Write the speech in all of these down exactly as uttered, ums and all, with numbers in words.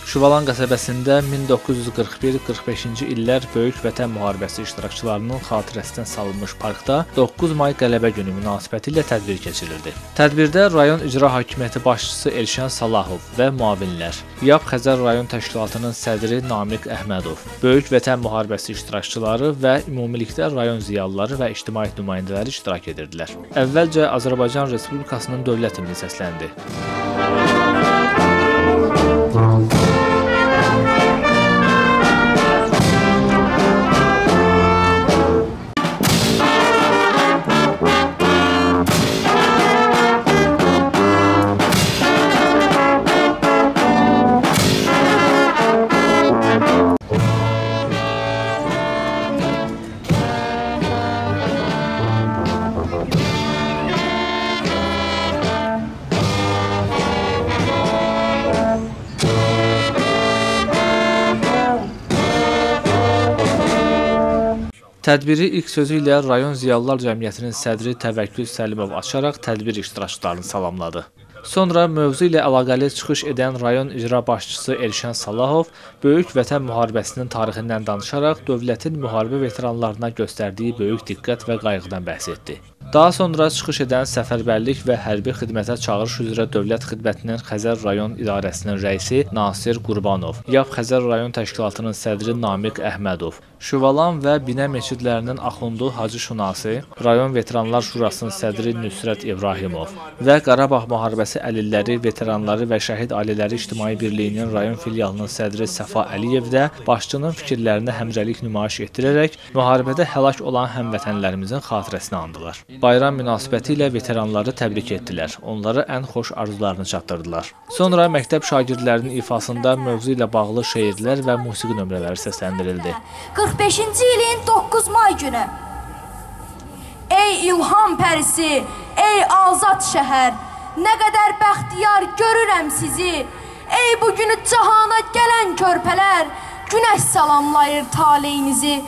Şuvalan qəsəbəsində min doqquz yüz qırx bir qırx beşinci illər Böyük Vətən müharibəsi iştirakçılarının xatirəsinə salınmış parkda doqquz may qələbə günü münasibətilə tədbir keçirildi. Tədbirdə rayon icra hakimiyyəti başçısı Elşən Salahov və müavinlər, YAP Xəzər rayon təşkilatının sədri Namiq Əhmədov, Böyük Vətən müharibəsi iştirakçıları və ümumilikdə rayon ziyalıları və ictimaiyyət nümayəndələri iştirak edirdilər. Əvvəlcə Azərbaycan Respublikasının dövlət himni səsləndi. Tədbiri ilk sözü ilə Rayon Ziyalılar Cəmiyyətinin sədri Təvəkkül Səlimov açaraq tədbir iştirakçılarını salamladı. Sonra mövzu ilə əlaqəli çıxış edən rayon icra başçısı Elşən Salahov Böyük Vətən müharibəsinin tarixindən danışaraq dövlətin müharibə veteranlarına göstərdiyi böyük diqqət və qayğıdan bəhs etdi. Daha sonra çıxış edən Səfərbərlik və Hərbi Xidmətə Çağırış üzrə Dövlət Xidmətinin Xəzər rayon idarəsinin rəisi Nasir Qurbanov, YAP Xəzər rayon təşkilatının sədri Namiq Əhmədov, Şuvalan və Binə meçidlərinin axundu Hacı Şunası, rayon veteranlar şurasının sədri Nüsrət İbrahimov və Qarabağ müharibəsi əlilləri, veteranları və şəhid ailələri İctimai Birliyinin rayon filialının sədri Səfa Əliyev də başçının fikirlərinə həmrəylik nümayiş etdirərək müharibədə həlak olan həmvətənlərimizin xatirəsini andılar. Bayram münasibəti ilə veteranları təbrik etdilər, onlara ən xoş arzularını çatdırdılar. Sonra məktəb şagirdlərinin ifasında mövzu ilə bağlı şeirlər və musiqi nömrələri səsləndirildi. qırx beşinci ilin doqquz may günü. Ey ilham pərisi, ey azad şəhər, nə qədər bəxtiyar görürəm sizi. Ey bu günü cahana gələn körpələr, günəş salamlayır taleyinizi.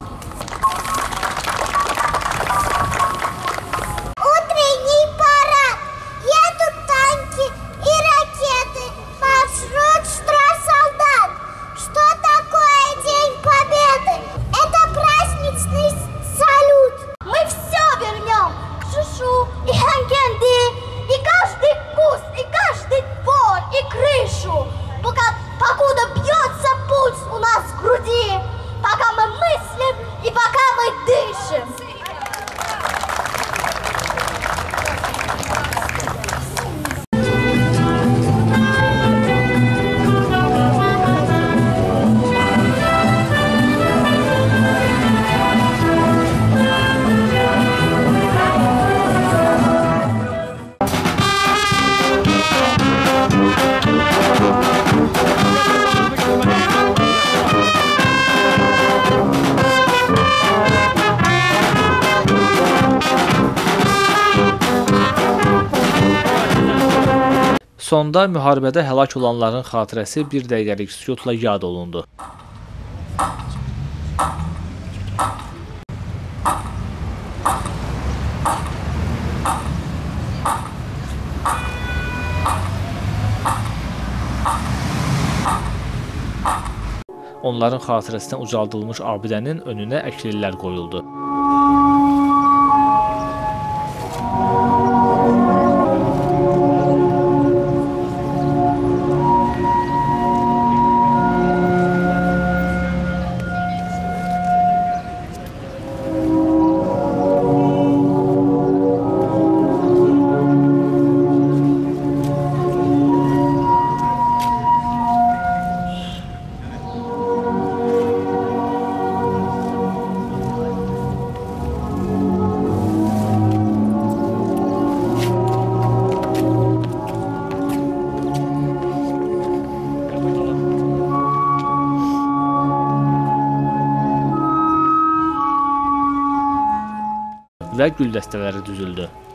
Sonda müharibədə həlak olanların xatirəsi bir dəqiqəlik sükutla yad olundu. Onların xatirəsinə ucaldılmış abidənin önünə əklillər qoyuldu. Və gül dəstələri düzüldü.